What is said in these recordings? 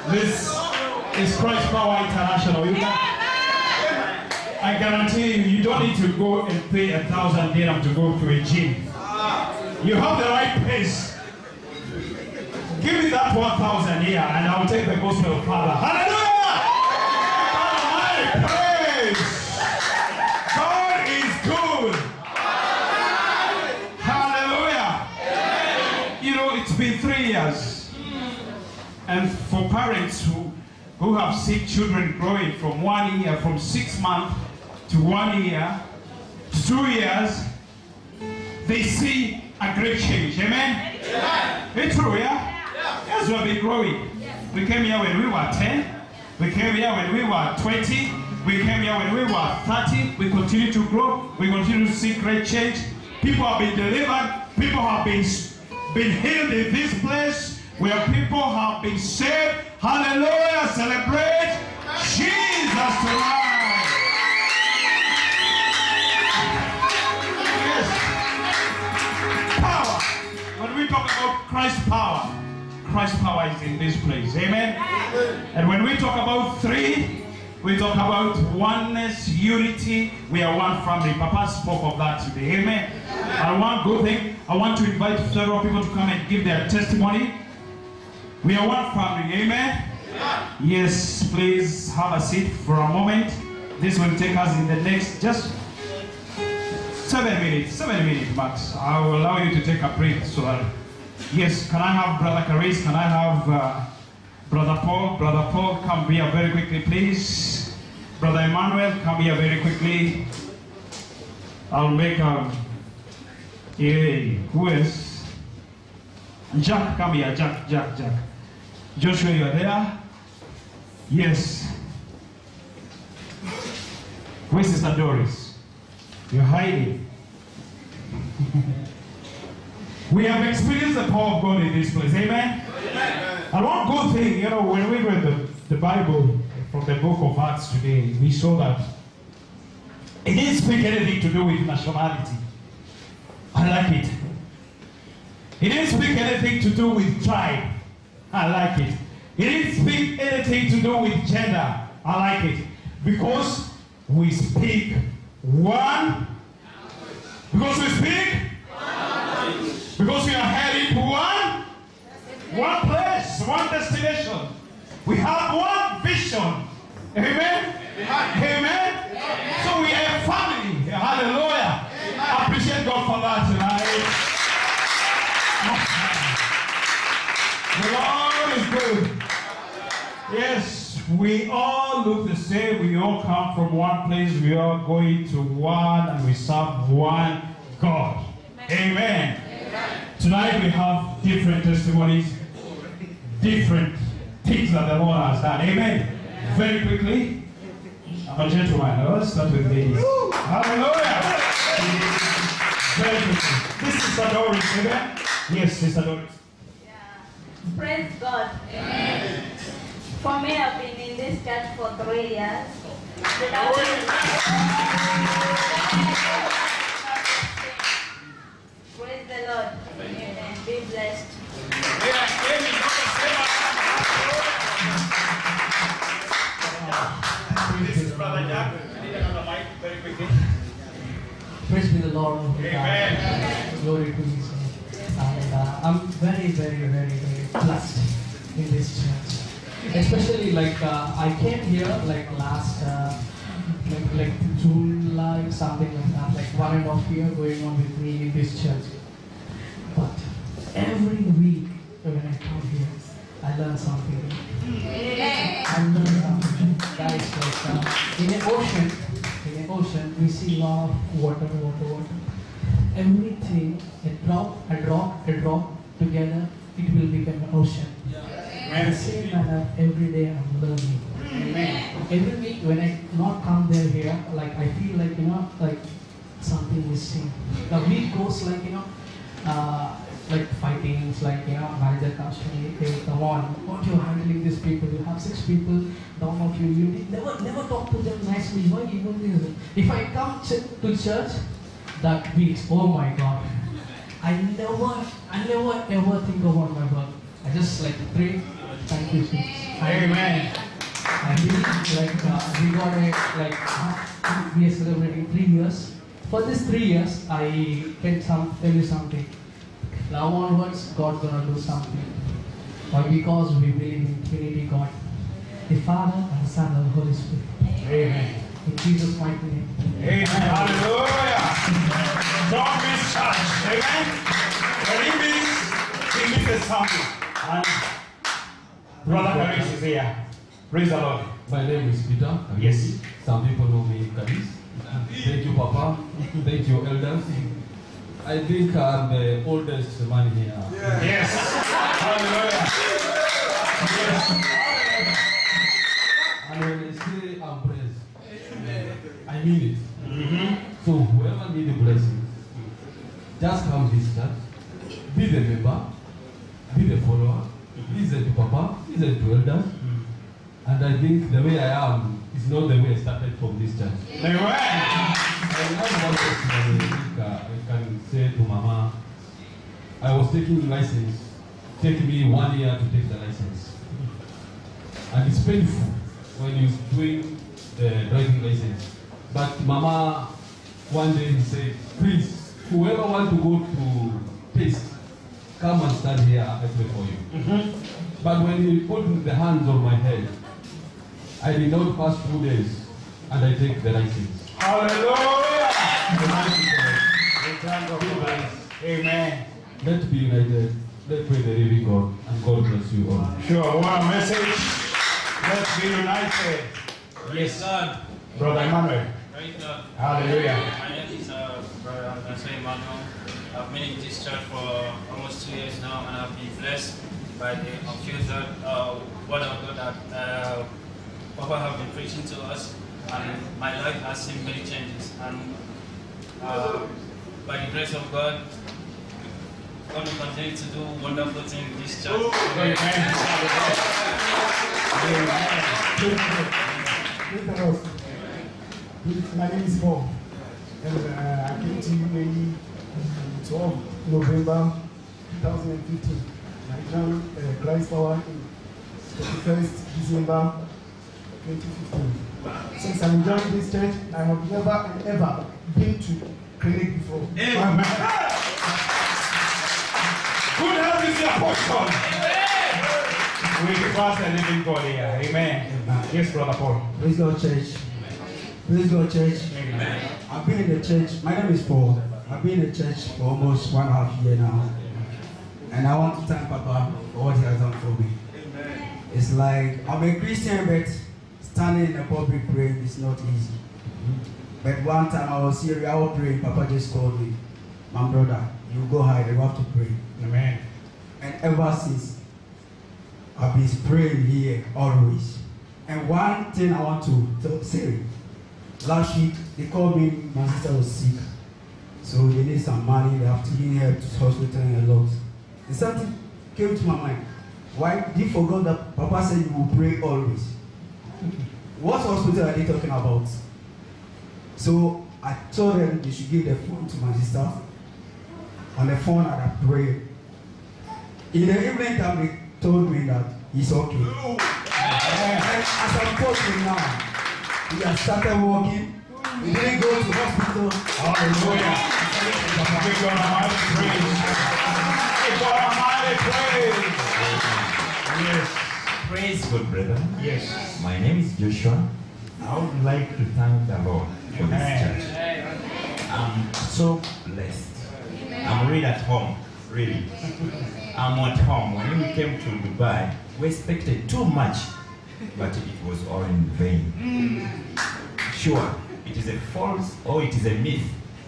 This is Christ Power International. I guarantee you, you don't need to go and pay 1,000 dirham to go to a gym. You have the right pace. Give me that 1,000 here and I'll take the gospel of Father. Hallelujah! God praise! God is good. Hallelujah! You know, it's been 3 years. And for parents who have seen children growing from 1 year, from 6 months to 1 year to 2 years, they see a great change. Amen? It's true, yeah? Yes, we have been growing. We came here when we were 10. We came here when we were 20. We came here when we were 30. We continue to grow. We continue to see great change. People have been delivered. People have been healed in this place, where people have been saved. Hallelujah! Celebrate Jesus tonight. Yes. Power. When we talk about Christ's power is in this place. Amen? And when we talk about 3, we talk about oneness, unity. We are one family. Papa spoke of that today. Amen? And one good thing, I want to invite several people to come and give their testimony. We are one family. Amen? Yes, please have a seat for a moment. This will take us in the next just 7 minutes. 7 minutes max. I will allow you to take a break. So yes, can I have Brother Caris? Can I have Brother Paul? Brother Paul, come here very quickly, please. Brother Emmanuel, come here very quickly. I'll make who else? Jack, come here. Jack. Joshua, you are there? Yes. Where's Sister Doris? You're hiding. We have experienced the power of God in this place. Amen? And one good thing, you know, when we read the Bible from the book of Acts today, we saw that it didn't speak anything to do with nationality. I like it. It didn't speak anything to do with tribe. I like it. It didn't speak anything to do with gender. I like it. Because we speak one. Because we speak. Because we are heading to one place, one destination. We have one vision. Amen? Amen? So we are a family. Hallelujah. I appreciate God for that tonight. The Lord is good. Yes, we all look the same. We all come from one place. We are going to one, and we serve one God. Amen. Tonight we have different testimonies, different things that the Lord has done. Amen. Very quickly, I'm a gentleman. Let's start with ladies. Hallelujah. Very quickly. This is Sister Doris. Amen. Yes, Sister Doris. Praise God. Amen. For me, I've been in this church for 3 years. Praise the Lord. Amen. Be blessed. This is Brother Jack. I need another mic very quickly. Praise be the Lord. Amen. Glory to His name. And I'm very, very, very, very blessed in this church. Especially I came here last like July, something like that, like 1.5 years going on with me in this church. But every week when I come here, I learn something. I learn something. Guys, in an ocean, we see a lot of water. Everything, a drop together, it will become an ocean. In the same manner, every day I'm learning. Every week when I not come here, like I feel like something missing. The week goes like fightings, manager comes to me, hey, come on, what you're handling these people? You have 6 people down of you. You never talk to them nicely. Why even this? If I come to church, that week, oh my God, I never ever think about my work. I just pray, thank you, Jesus. Amen. And we got we are celebrating 3 years. For these 3 years, I can tell you something. Now onwards, God's gonna do something. Why? Because we believe in Trinity God, the Father and the Son and the Holy Spirit. Amen. In Jesus' mighty name. Amen. Hallelujah. Don't miss church. Amen. When he misses something. And Brother Karis is here. Praise the Lord. My name is Peter. Yes. Some people know me Karis. Thank you, Papa. Thank you, elders. I think I'm the oldest man here. Yes. Hallelujah. Yes. And when I say I'm blessed, I mean it. So whoever needs a blessing, just come this church, be the member, be the follower, listen to Papa, listen to elders. And I think the way I am is not the way I started from this church. Amen. I have one testimony I can say to Mama. I was taking license. It took me 1 year to take the license. And it's painful when you're doing the driving license. But Mama, one day he said, please, whoever wants to go to taste, come and stand here, I pray for you. But when he put the hands on my head, I did not pass 2 days, and I take the license. Hallelujah. Amen. Let's be united. Let's pray the living God, and God bless you all. Sure. What a message. Let's be united. Yes, son. Brother Emmanuel. Praise God. Hallelujah. My name is Brother Emmanuel. I've been in this church for almost 2 years now, and I've been blessed by the confusion word of God that Papa have been preaching to us, and my life has seen many changes. And by the grace of God, God will continue to do wonderful things in this church. Amen. Amen. My name is Paul, and I came to you maybe 12 November 2015. I joined Christ Power in 31st December 2015. Since I joined this church, I have never and ever been to clinic before. Amen. Good health is your portion. We trust the living God here. Amen. Yes, Brother Paul. Praise God, church. Praise God, church. Amen. I've been in the church. My name is Paul. I've been in the church for almost 1.5 years now. And I want to thank Papa for what he has done for me. Amen. It's like, I'm a Christian, but standing in a public praying is not easy. But one time I was here, I was praying, Papa just called me. My brother, you go hide, you have to pray. Amen. And ever since, I've been praying here always. And one thing I want to say, last week they called me, my sister was sick. So they need some money, they have to bring her to hospital and a lot. And something came to my mind. Why did you forget that Papa said you will pray always? What hospital are they talking about? So I told them they should give the phone to my sister. On the phone I prayed. In the evening time they told me that he's okay. And as I'm talking now, we have started walking. We didn't go to hospital. Hallelujah. Give God a mighty praise. Give God a mighty praise. Yes. Praise God, brother. Yes. My name is Joshua. I would like to thank the Lord for this church. I'm so blessed. I'm really at home, really. I'm at home. When we came to Dubai, we expected too much, but it was all in vain. Sure, it is a false or it is a myth.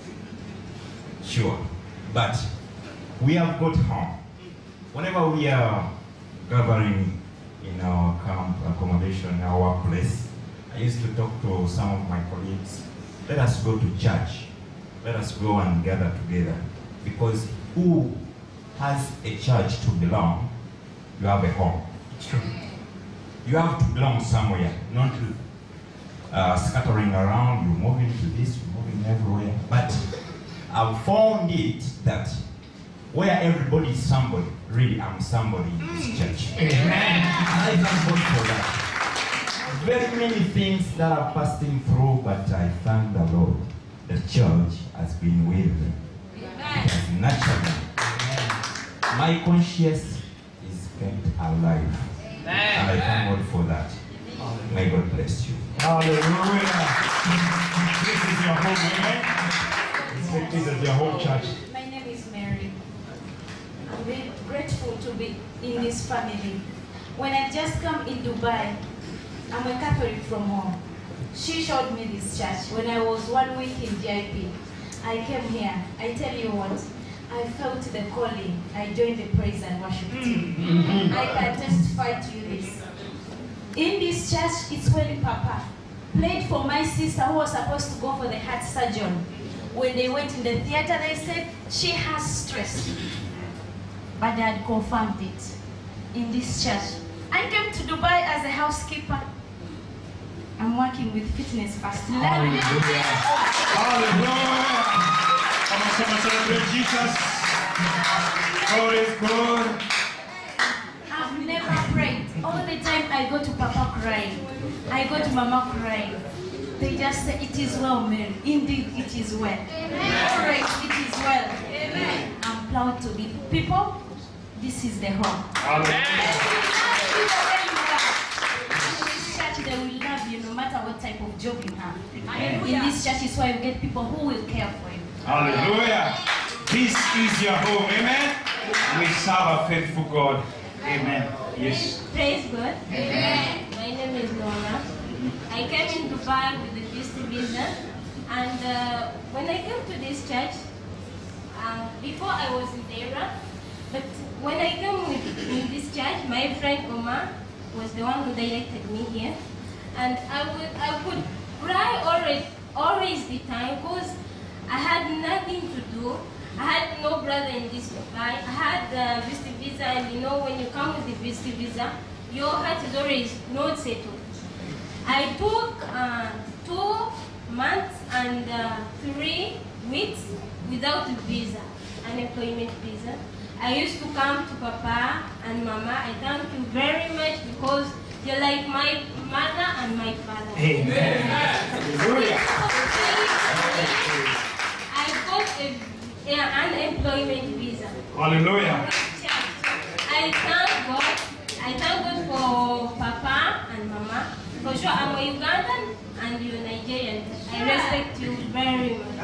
Sure, but we have got home. Whenever we are gathering in our camp accommodation, our workplace, I used to talk to some of my colleagues, let us go to church. Let us go and gather together. Because who has a church to belong, you have a home. It's true. You have to belong somewhere, not scattering around, you're moving to this, you're moving everywhere. But I've found it that where everybody is somebody, really I'm somebody in this church. Amen. I I thank God for that. Very many things that are passing through, but I thank the Lord. The church has been with me. It has nurtured me. My conscience is kept alive. And I thank God for that. May God bless you. Hallelujah. This is your home, amen? This is your home church. My name is Mary. I'm very grateful to be in this family. When I just come in Dubai, I'm a Catholic from home. She showed me this church when I was 1 week in GIP. I came here. I tell you what, I felt the calling. I joined the praise and worship team. I can testify to you this. In this church, it's when Papa played for my sister who was supposed to go for the heart surgeon. When they went in the theater, they said she has stress. But they had confirmed it in this church. I came to Dubai as a housekeeper. I'm working with Fitness First. Hallelujah. Hallelujah. Come on, celebrate Jesus. God is good. I've never prayed. All the time I go to Papa crying. I go to Mama crying. They just say, it is well, Mary. Indeed, it is well. All right, it is well. Amen. I'm proud to be people. This is the home. They will love you no matter what type of job you have. In this church is why you get people who will care for you. Hallelujah. This is your home. Amen. We serve a faithful God. Amen. Yes. Praise God. Amen. My name is Nora. I came in Dubai with the visitor visa. And when I came to this church, before I was in Tehran, but when I came in this church, my friend Omar was the one who directed me here. And I would cry always the time because I had nothing to do. I had no brother in this Dubai. I had the visitor visa, and you know when you come with the visitor visa, your heart is always not settled. I took 2 months and 3 weeks without a visa, unemployment visa. I used to come to Papa and Mama. I thank you very much because you're like my mother and my father. Amen. I got an unemployment visa. Hallelujah. I thank God. I thank God for Papa and Mama. For sure, I'm a Ugandan and you're Nigerian. I respect you very much.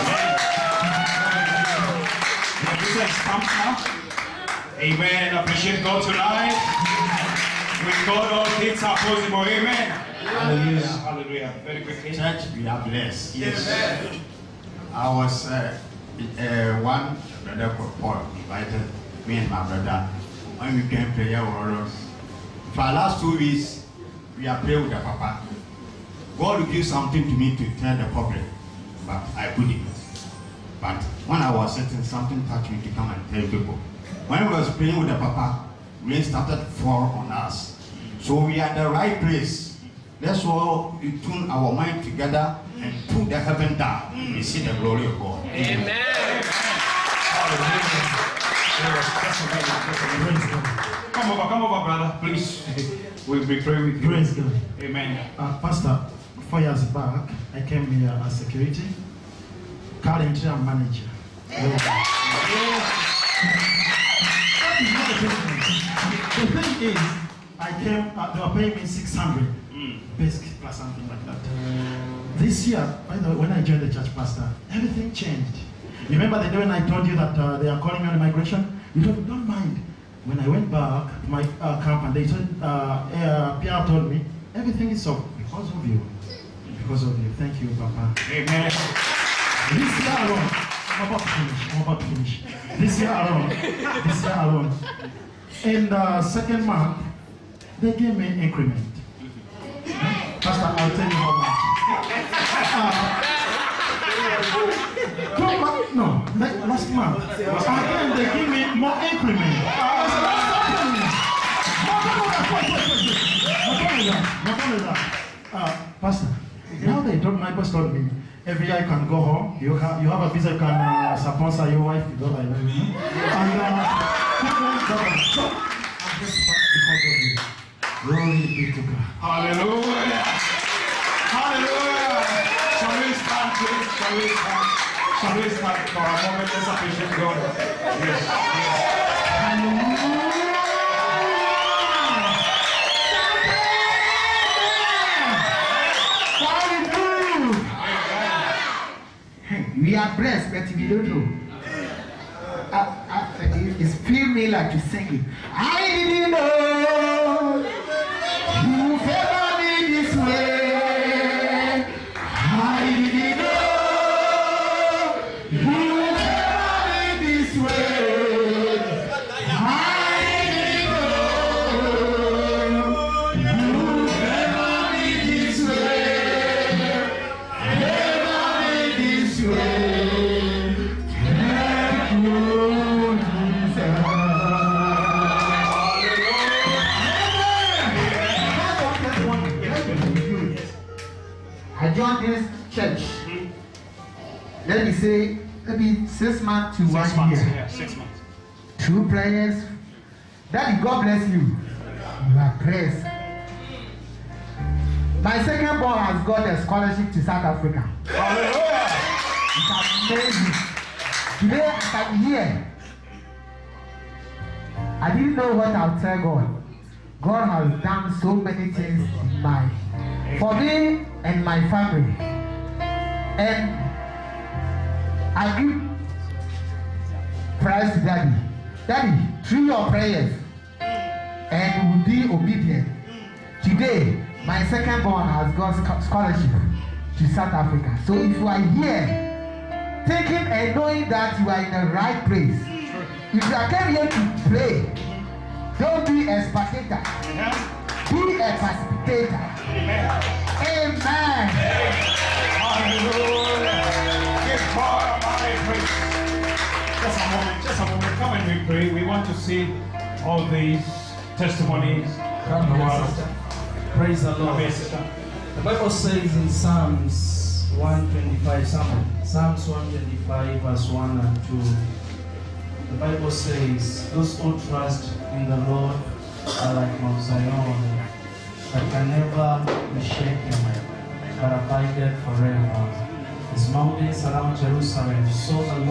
Amen. Appreciate God tonight. With God, all things are possible. Amen. Hallelujah. Hallelujah. Very quickly. Church, we are blessed. Yes. I was one brother Paul invited me and my brother when we came prayer warriors. For the last 2 weeks, we are praying with the Papa. God will give something to me to tell the public, but I couldn't. But when I was sitting, something touched me to come and tell people. When we was praying with the Papa, rain started to fall on us. So we are in the right place. That's why we tune our mind together and put the heaven down. We see the glory of God. Amen. Come over, brother. Please. We'll be praying with you. Praise God. Amen. Pastor, 4 years back, I came here as security. Currently, I'm manager. The thing is, I came, they were paying me 600 basic plus something like that. This year, by the way, when I joined the church, Pastor, everything changed. You remember the day when I told you that they are calling me on immigration? You told me, don't mind. When I went back to my camp and they said, Pierre told me, everything is so because of you. Because of you. Thank you, Papa. Amen. This year alone, I'm about to finish. This year alone, in the 2nd month, they gave me increment. Pastor, I'll tell you how much. Last month. Again, they give me more increment. Pastor, now they told my pastor told me, every year you can go home, you have a visa, you can sponsor your wife, you don't like that. And so, I'm just because of you. Glory be to God. Hallelujah. Hallelujah. Shall we stand, please? Shall we stand? Shall we stand for a moment? Let's appreciate God. Yes. Hallelujah. We are blessed, but we don't know. It's feel me like to sing it. I didn't know you favored me this way. I didn't know you favored me this way. I didn't know you favored me this way. Favored me this way. Thank you. I joined this church. Let me say, maybe 6 months to 1 year. Yeah, 6 months. 2 prayers. Daddy, God bless you. You are blessed. My second born has got a scholarship to South Africa. Hallelujah. It's amazing. Today I'm here. I didn't know what I'll tell God. God has done so many things for me and my family. And I give praise to Daddy. Daddy, through your prayers, and will be obedient. Today, my second born has got scholarship to South Africa. So if you are here, thinking and knowing that you are in the right place, if you are came here to pray, don't be a spectator. Be a participator. Amen. Hallelujah. Give God a praise. Just a moment. Come and we pray. We want to see all these testimonies. Praise the Lord. The Bible says in Psalms 125, Psalms 125 verse 1 and 2. The Bible says, those who trust in the Lord are like Mount Zion, that can never be shaken, but abided forever. His mountains surround Jerusalem, so the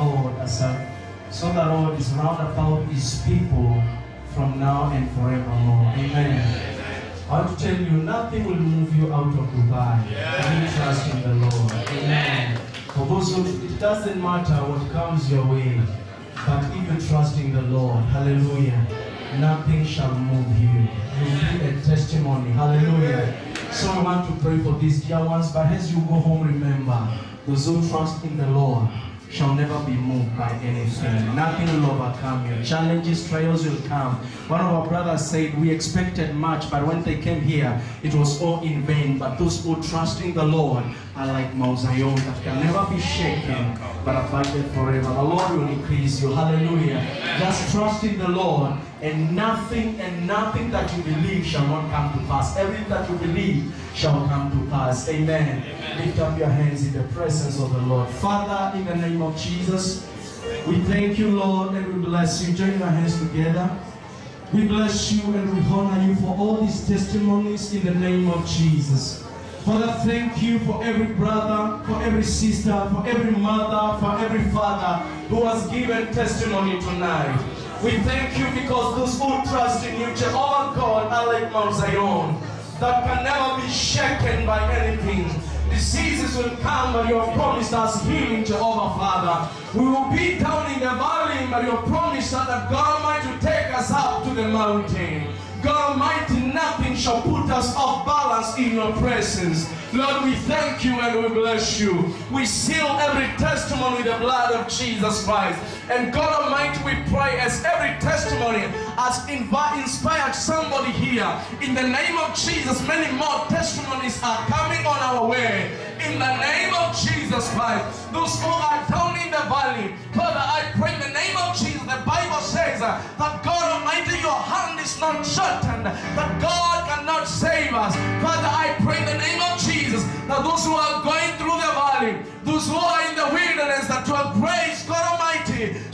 Lord is round about his people from now and forevermore. Amen. I want to tell you, nothing will move you out of Dubai when you trust in the Lord. Amen. For those who, it doesn't matter what comes your way, but if you trust in the Lord, hallelujah, nothing shall move you. You will be a testimony. Hallelujah. So we want to pray for these dear ones, but as you go home, remember, those who trust in the Lord shall never be moved by anything. Nothing will overcome you. Challenges, trials will come. One of our brothers said, we expected much, but when they came here, it was all in vain. But those who trust in the Lord are like Mount Zion, that can never be shaken, but abided forever. The Lord will increase you. Hallelujah. Just trust in the Lord, and nothing that you believe shall not come to pass. Everything that you believe shall come to pass. Amen. Lift up your hands in the presence of the Lord. Father, in the name of Jesus, we thank you, Lord, and we bless you. Join your hands together. We bless you and we honor you for all these testimonies in the name of Jesus. Father, thank you for every brother, for every sister, for every mother, for every father who has given testimony tonight. We thank you because those who trust in you, Jehovah God, are like Mount Zion, that can never be shaken by anything. Diseases will come, but you have promised us healing, Jehovah Father. We will be down in the valley, but you have promised us that God Almighty will take us up to the mountain. God Almighty, nothing shall put us off balance in your presence. Lord, we thank you and we bless you. We seal every testimony with the blood of Jesus Christ. And God Almighty, we pray as every testimony has inspired somebody here. In the name of Jesus, many more testimonies are coming on our way. In the name of Jesus Christ, those who are down in the valley, Father, I pray in the name of Jesus. The Bible says that God Almighty, your hand is not shortened, that God cannot save us. Father, I pray in the name of Jesus that those who are going through the valley, those who are in the wilderness, that your grace, God Almighty, shall keep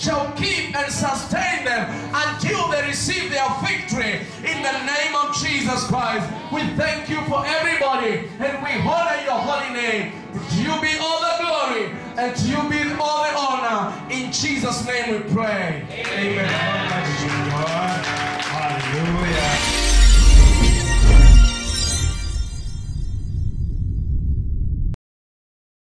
keep and sustain them until they receive their victory in the name of Jesus Christ. We thank you for everybody and we honor your holy name. To you be all the glory and to you be all the honor. In Jesus' name we pray. Amen.